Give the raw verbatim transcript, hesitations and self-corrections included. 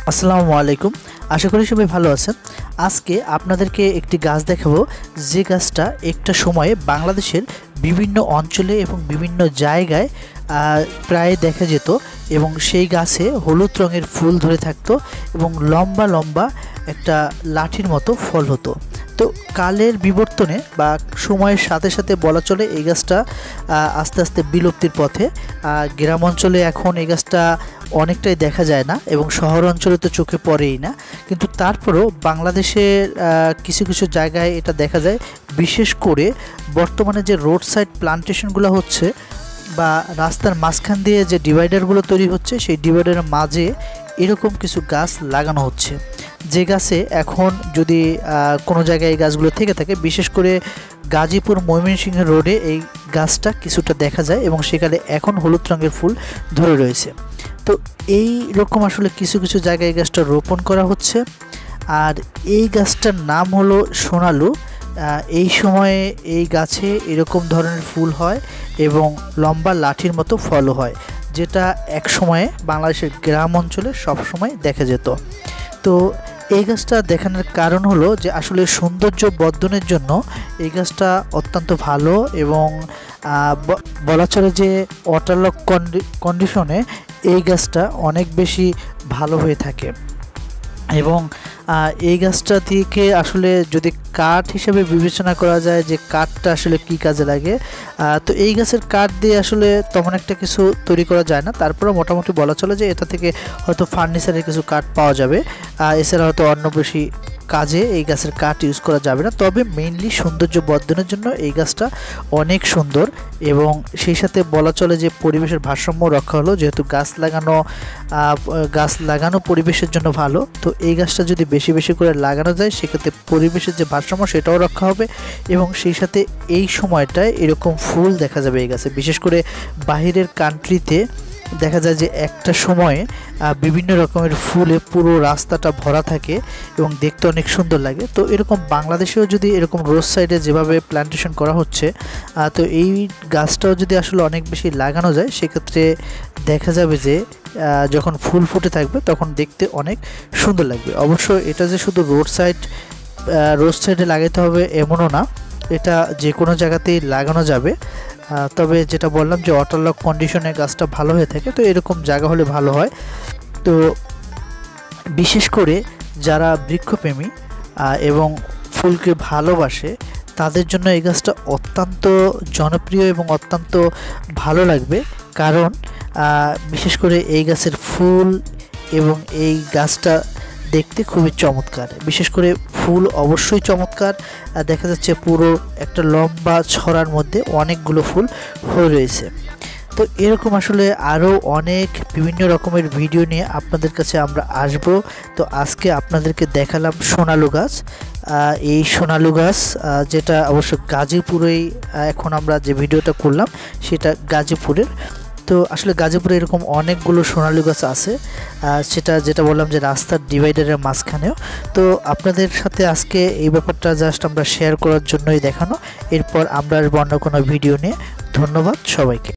আসসালামু আলাইকুম। আশা করি সবাই ভালো আছেন। আজকে আপনাদেরকে একটি গাছ দেখাবো, যে গাছটা একটা সময়ে বাংলাদেশের বিভিন্ন অঞ্চলে এবং বিভিন্ন জায়গায় প্রায় দেখা যেত এবং সেই গাছে হলুদ রঙের ফুল ধরে থাকতো এবং লম্বা লম্বা একটা লাঠির মতো ফল হতো। তো কালের বিবর্তনে বা সময়ের সাথে সাথে বলা চলে এই গাছটা আস্তে আস্তে বিলুপ্তির পথে। গ্রাম অঞ্চলে এখন এই গাছটা অনেকটাই দেখা যায় না এবং শহর অঞ্চলে তো চোখে পড়েই না, কিন্তু তারপরেও বাংলাদেশের কিছু কিছু জায়গায় এটা দেখা যায়। বিশেষ করে বর্তমানে যে রোড সাইড প্লান্টেশনগুলো হচ্ছে বা রাস্তার মাঝখান দিয়ে যে ডিভাইডারগুলো তৈরি হচ্ছে, সেই ডিভাইডারের মাঝে এরকম কিছু গাছ লাগানো হচ্ছে, যে গাছে এখন যদি কোনো জায়গায় এই গাছগুলো থেকে থাকে, বিশেষ করে গাজীপুর ময়মনসিংহ রোডে এই গাছটা কিছুটা দেখা যায় এবং সেখানে এখন হলুদ রঙের ফুল ধরে রয়েছে। তো এই রকম আসলে কিছু কিছু জায়গায় এই গাছটা রোপণ করা হচ্ছে। আর এই গাছটার নাম হলো সোনালু। এই সময়ে এই গাছে এরকম ধরনের ফুল হয় এবং লম্বা লাঠির মতো ফলও হয়, যেটা এক সময়ে বাংলাদেশের গ্রাম অঞ্চলে সবসময় দেখা যেত। তো এই গাছটা দেখানোর কারণ হলো যে আসলে সৌন্দর্য বর্ধনের জন্য এই গাছটা অত্যন্ত ভালো এবং বলা চলে যে ওয়াটারলক কন্ডিশনে এই গাছটা অনেক বেশি ভালো হয়ে থাকে। এবং এই গাছটা থেকে আসলে যদি কাঠ হিসেবে বিবেচনা করা যায় যে কাঠটা আসলে কি কাজে লাগে, তো এই গাছের কাঠ দিয়ে আসলে তেমন একটা কিছু তৈরি করা যায় না। তারপরে মোটামুটি বলা চলে যে এটা থেকে হয়তো ফার্নিচারের কিছু কাঠ পাওয়া যাবে, এছাড়া হয়তো অন্য বেশি কাজে এই গাছের কাঠ ইউজ করা যাবে না। তবে মেইনলি সৌন্দর্য বর্ধনের জন্য এই গাছটা অনেক সুন্দর এবং সেই সাথে বলা চলে যে পরিবেশের ভারসাম্য রক্ষা হলো, যেহেতু গাছ লাগানো গাছ লাগানো পরিবেশের জন্য ভালো। তো এই গাছটা যদি বেশি বেশি করে লাগানো যায়, সেক্ষেত্রে পরিবেশের যে ভারসাম্য সেটাও রক্ষা হবে এবং সেই সাথে এই সময়টায় এরকম ফুল দেখা যাবে এই গাছে। বিশেষ করে বাহিরের কান্ট্রিতে দেখা যায় যে একটা সময়ে বিভিন্ন রকমের ফুলে পুরো রাস্তাটা ভরা থাকে এবং দেখতে অনেক সুন্দর লাগে। তো এরকম বাংলাদেশেও যদি এরকম রোড সাইডে যেভাবে প্ল্যান্টেশন করা হচ্ছে, তো এই গাছটাও যদি আসলে অনেক বেশি লাগানো যায়, সেক্ষেত্রে দেখা যাবে যে যখন ফুল ফুটে থাকবে তখন দেখতে অনেক সুন্দর লাগবে। অবশ্য এটা যে শুধু রোড সাইড রোড সাইডে লাগাতে হবে এমনও না, এটা যে কোনো জায়গাতেই লাগানো যাবে। তবে যেটা বললাম যে ওয়াটারলক কন্ডিশনে গাছটা ভালো হয়ে থাকে, তো এরকম জায়গা হলে ভালো হয়। তো বিশেষ করে যারা বৃক্ষপ্রেমী এবং ফুলকে ভালোবাসে তাদের জন্য এই গাছটা অত্যন্ত জনপ্রিয় এবং অত্যন্ত ভালো লাগবে, কারণ বিশেষ করে এই গাছের ফুল এবং এই গাছটা দেখতে খুবই চমৎকার। বিশেষ করে ফুল অবশ্যই চমৎকার, দেখা যাচ্ছে পুরো একটা লম্বা ছড়ার মধ্যে অনেকগুলো ফুল হয়ে রয়েছে। তো এরকম আসলে আরও অনেক বিভিন্ন রকমের ভিডিও নিয়ে আপনাদের কাছে আমরা আসব। তো আজকে আপনাদেরকে দেখালাম সোনালু গাছ। এই সোনালু গাছ যেটা অবশ্য গাজীপুরেই, এখন আমরা যে ভিডিওটা করলাম সেটা গাজীপুরের। তো আসলে গাজীপুরে এরকম অনেকগুলো সোনালু গাছ আছে, সেটা যেটা বললাম যে রাস্তার ডিভাইডারের মাঝখানেও। তো আপনাদের সাথে আজকে এই ব্যাপারটা জাস্ট আমরা শেয়ার করার জন্যই দেখানো। এরপর আমরা অন্য কোনো ভিডিও নিয়ে। ধন্যবাদ সবাইকে।